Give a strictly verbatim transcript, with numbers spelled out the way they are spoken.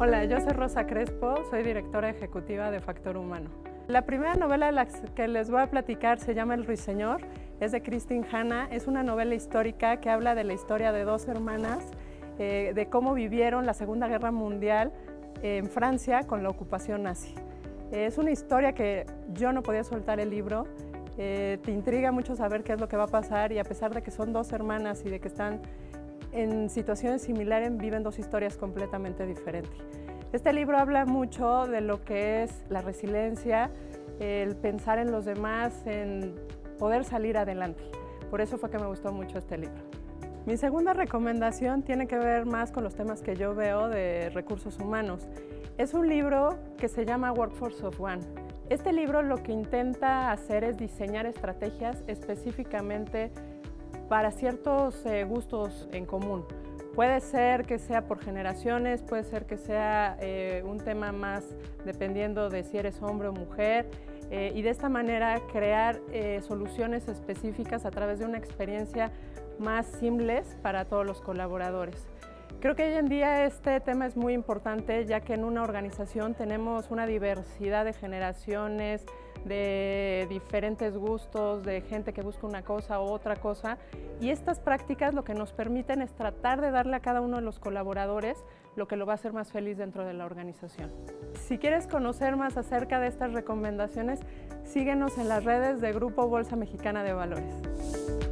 Hola, yo soy Rosa Crespo, soy directora ejecutiva de Factor Humano. La primera novela de la que les voy a platicar se llama El Ruiseñor, es de Christine Hanna, es una novela histórica que habla de la historia de dos hermanas, eh, de cómo vivieron la Segunda Guerra Mundial en Francia con la ocupación nazi. Es una historia que yo no podía soltar el libro, eh, te intriga mucho saber qué es lo que va a pasar y a pesar de que son dos hermanas y de que están en situaciones similares, viven dos historias completamente diferentes. Este libro habla mucho de lo que es la resiliencia, el pensar en los demás, en poder salir adelante. Por eso fue que me gustó mucho este libro. Mi segunda recomendación tiene que ver más con los temas que yo veo de recursos humanos. Es un libro que se llama Workforce of One. Este libro lo que intenta hacer es diseñar estrategias específicamente para ciertos eh, gustos en común. Puede ser que sea por generaciones, puede ser que sea eh, un tema más dependiendo de si eres hombre o mujer, eh, y de esta manera crear eh, soluciones específicas a través de una experiencia más seamless para todos los colaboradores. Creo que hoy en día este tema es muy importante, ya que en una organización tenemos una diversidad de generaciones, de diferentes gustos, de gente que busca una cosa u otra cosa, y estas prácticas lo que nos permiten es tratar de darle a cada uno de los colaboradores lo que lo va a hacer más feliz dentro de la organización. Si quieres conocer más acerca de estas recomendaciones, síguenos en las redes de Grupo Bolsa Mexicana de Valores.